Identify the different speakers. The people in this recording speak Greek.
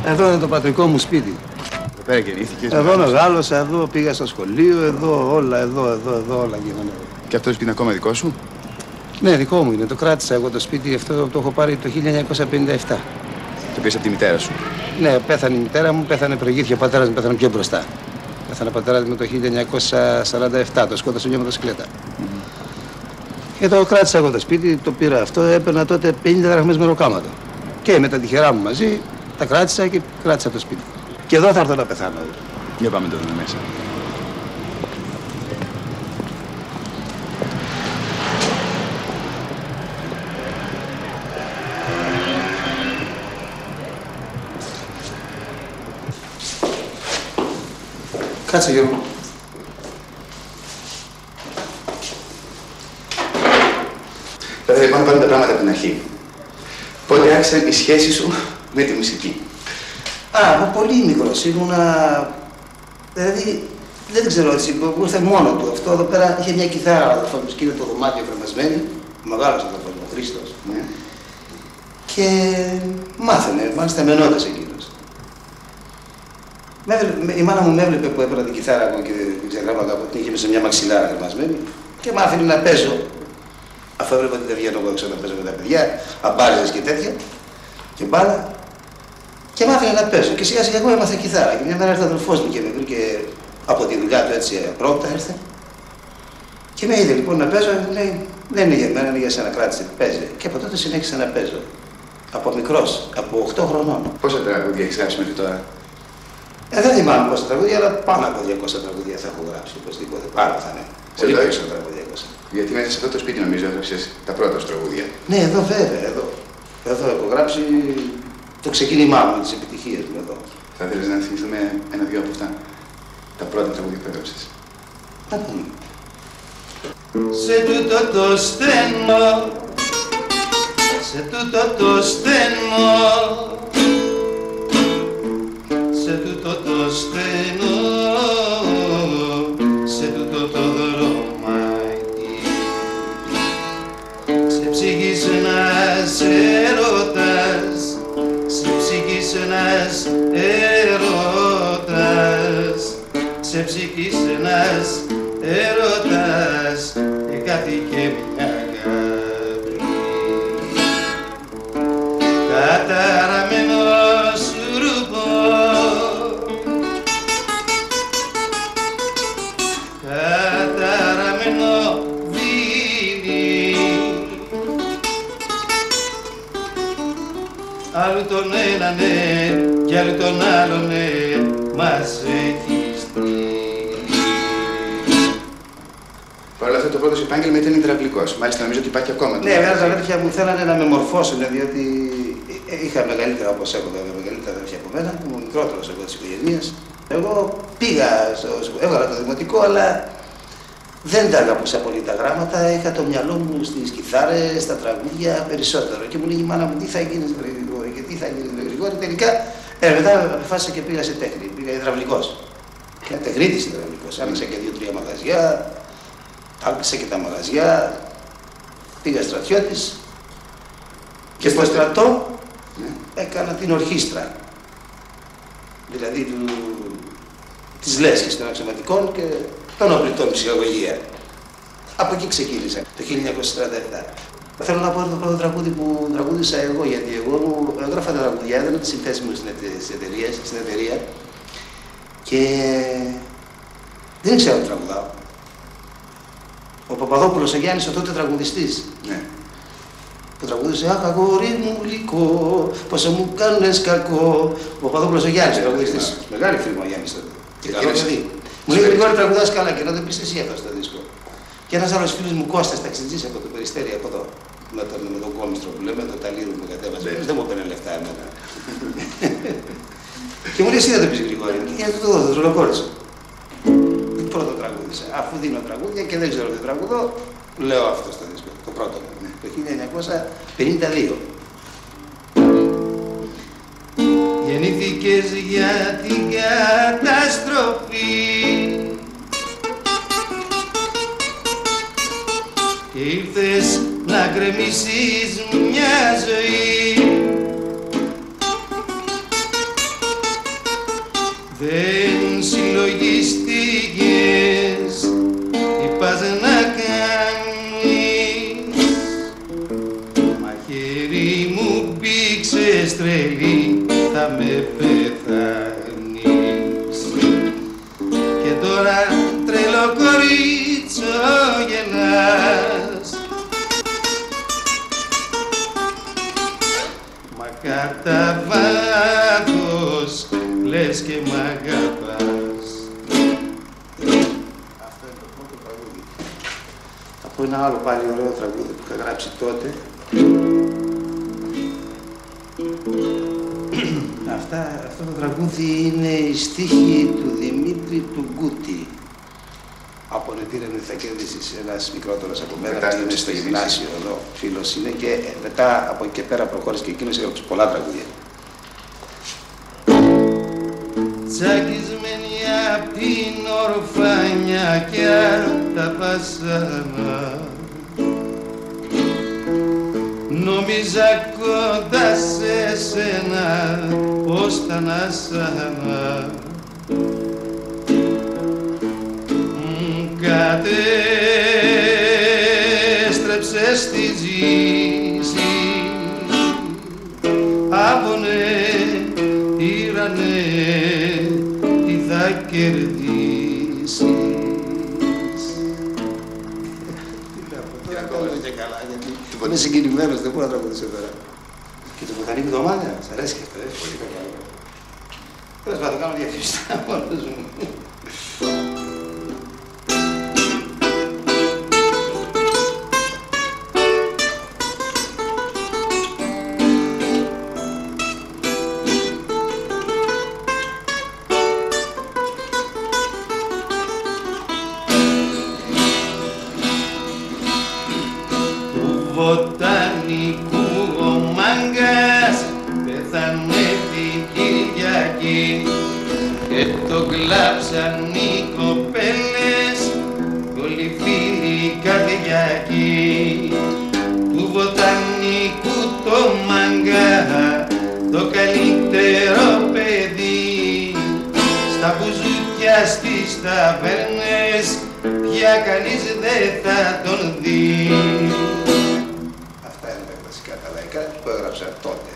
Speaker 1: Εδώ είναι το πατρικό μου σπίτι.
Speaker 2: Εδώ πέρα γεννήθηκες?
Speaker 1: Εδώ μεγάλωσα, εδώ πήγα στο σχολείο, εδώ όλα, εδώ όλα γίνανε.
Speaker 2: Και αυτό το σπίτι είναι ακόμα δικό σου?
Speaker 1: Ναι, δικό μου είναι. Το κράτησα εγώ το σπίτι, αυτό το έχω πάρει το 1957.
Speaker 2: Το πήρες από τη μητέρα σου?
Speaker 1: Ναι, πέθανε η μητέρα μου, πέθανε προηγήθηκε. Ο πατέρας μου πέθανε πιο μπροστά. Πέθανε ο πατέρας μου το 1947, το σκότωσε μια μοτοσυκλέτα. Και το κράτησα εγώ το σπίτι, το πήρα αυτό, έπαιρνα τότε 50 δραχμές μεροκάματο. Και με τα τυχερά μου μαζί τα κράτησα και κράτησα το σπίτι. Και εδώ θα έρθω να πεθάνω.
Speaker 2: Για πάμε το δούμε μέσα.
Speaker 1: Κάτσε, Γιώργο.
Speaker 2: Τώρα λοιπόν πάμε τα πράγματα από την αρχή. Πότε άρχισε η σχέση σου με τη μουσική?
Speaker 1: Από πολύ μικρός ήμουνα. Δηλαδή, δεν ξέρω έτσι, μου ήρθε μόνο του αυτό. Εδώ πέρα είχε μια κιθάρα, αδερφός μου, σκύνε το δωμάτιο κρεμασμένη. Μεγάλος αδερφός μου, ο Χρήστος.
Speaker 2: Ναι.
Speaker 1: Και μάθαινε, μάλιστα μενότας εκείνος. Η μάνα μου με έβλεπε που έπαιρνα την κιθάρα εγώ και την ξεγράμματα από την είχε μέσα σε μια μαξιλάρα κρεμασμένη και μ' άφηνε να παίζω. Αφού έβλεπα ότι δεν βγαίνω εγώ έξω να παίζω με τα παιδιά, αμπάριζες και τέτοια, και μπάλα. Και μ' άφηνε να παίζω. Και σιγά σιγά εγώ έμαθα κιθάρα. Και μια μέρα ήρθε ο αδελφός μου και με βρήκε από τη δουλειά του έτσι απρόπτα ήρθε. Και με είδε λοιπόν να παίζω, λέει, δεν είναι για μένα, είναι για σένα, κράτησε, παίζει. Και από τότε συνέχισα να παίζω. Από μικρός, από 8 χρονών.
Speaker 2: Πόσα τραγούδια έχεις γράψει μέχρι τώρα?
Speaker 1: Δεν θυμάμαι πόσα τραγούδια, αλλά πάνω από 200 τραγούδια θα έχω γράψει οπωσδήποτε. Πάνω θα είναι. Πολύ περισσότερα από 200.
Speaker 2: Γιατί μέσα σε αυτό το σπίτι νομίζω έγραψες τα πρώτα σου τραγούδια.
Speaker 1: Ναι, εδώ βέβαια, εδώ. Εδώ έχω γράψει το ξεκίνημά μου, τις επιτυχίες μου εδώ.
Speaker 2: Θα ήθελες να θυμηθούμε ένα-δυο από αυτά. Τα πρώτα τραγούδια που έγραψες.
Speaker 1: Να πούμε.
Speaker 3: Σε τούτο το στενό, σε τούτο το στενό, σε τούτο το στενό, σε τούτο το δρομάκι, σε ψυχής ένας έρωτας, σε ψυχής ένας έρωτας, σε ψυχής ένας έρωτας, εκάθηκε μια αγάπη. Καταραμένο σουρουπό, καταραμένο δίνει, άλλου τον ένα ναι κι άλλου τον άλλο ναι, μας έχει στείλει.
Speaker 2: Παρ' όλα αυτά το πρώτο σου επάγγελμα ήταν υδραυλικός. Μάλιστα νομίζω ότι υπάρχει ακόμα.
Speaker 1: Ναι, βέβαια τα αδέρφια μου θέλανε να με μορφώσουν, διότι είχα μεγαλύτερα, όπως έχω βέβαια, μεγαλύτερα αδέρφια από μένα, που ήμουν μικρότερος εγώ της οικογένειας. Εγώ πήγα, έβγαλα το δημοτικό, αλλά δεν τα αγαπούσα πολύ τα γράμματα. Είχα το μυαλό μου στις κιθάρες, στα τραγούδια περισσότερο. Και μου λέει η μάνα μου, τι θα γίνεις Γρηγόρη και τι θα γίνεις Γρηγόρη. Τελικά μετά αποφάσισα και πήγα σε τέχνη, πήγα υδραυλικός. Και τεχνίτης υδραυλικός. Άνοιξα και 2-3 μαγαζιά. Άκουσα και τα μαγαζιά, πήγα στρατιώτης και στο στρατό έκανα την ορχήστρα. Δηλαδή της λέσχης των αξιωματικών και των οπλιτών ψυχαγωγία. Από εκεί ξεκίνησα, το 1937. Θέλω να πω το πρώτο τραγούδι που τραγούδισα εγώ, γιατί εγώ έγραφα τα τραγουδιά, έδωνα τις συνθέσεις μου στην εταιρεία και δεν ήξερα να τραγουδάω. Ο Παπαδόπουλος ο Γιάννης, ο τότε τραγουδιστής,
Speaker 2: Ναι.
Speaker 1: που τραγούδισε «Αχ, αγόρι μου γλυκό, πόσο μου κάνεις κακό». Ο Παπαδόπουλος ο Γιάννης, ο τραγουδιστής. Μεγάλη φίλη μου ο Γιάννης τότε. Και καλό παιδί. Μου λέει «Γρηγόρη, τραγουδάς καλά και να το πεις εσύ εδώ στο δίσκο». Και ένας άλλος φίλος μου, Κώστας, ταξιτζής από το Περιστέρι, από εδώ. Με τον κόμιστρο που λέμε, το ταλίρου που κατέβασε. Δεν μου έπαιρνε λεφτά εμένα. Και μου λέει «Εσύ δεν το πεις Γρηγόρη». Και γιατί το δω, το ρολοκόρισα. Πρώτο τραγούδισα. Αφού δίνω τραγούδια και δεν ξέρω τι τραγουδώ, λέω αυτό στο δίσκο. Το πρώτο μου. Το 1952.
Speaker 3: Γεννήθηκες για την καταστροφή και ήρθες να γκρεμίσεις μια ζωή.
Speaker 1: πω ένα άλλο πάλι ωραίο τραγούδι που είχα γράψει τότε. Αυτό το τραγούδι είναι η στίχη του Δημήτρη του Γκούτη. Από νετήρεν θα κερδίσεις, ένας μικρότερος από μένα που είναι στο γυμνάσιο εδώ, φίλος είναι και μετά από εκεί και πέρα προχώρησε και εκείνος έγραψε πολλά τραγούδια.
Speaker 3: Τσακισμένη απ' την ορφάνια και απ' τα βασάνα, νόμιζα κοντά σε σένα πως τα νασάνα. Κατέστρεψες τη ζήση, άπονε, τύρανε, τι θα κερδίσεις.
Speaker 1: Τώρα κάνω και καλά, γιατί είναι συγκινημένος, δεν μπορώ να τραγουδήσω τώρα. Και το μηχανή εβδομάδα, σ' αρέσει και αυτό, πολύ καλό. Τέλος πάντων, κάνω διαφημιστά μόνος μου.
Speaker 3: Βοτανικού ο μάγκας πέθανε την Κυριακή και το κλάψαν οι κοπέλες κι όλοι οι φίλοι καρδιακοί. Του βοτανικού το μάγκα το καλύτερο παιδί, στα μπουζούκια στις ταβέρνες πια κανείς δεν θα τον δει.
Speaker 1: Αυτά είναι τα κλασικά τα λαϊκά που έγραψα τότε.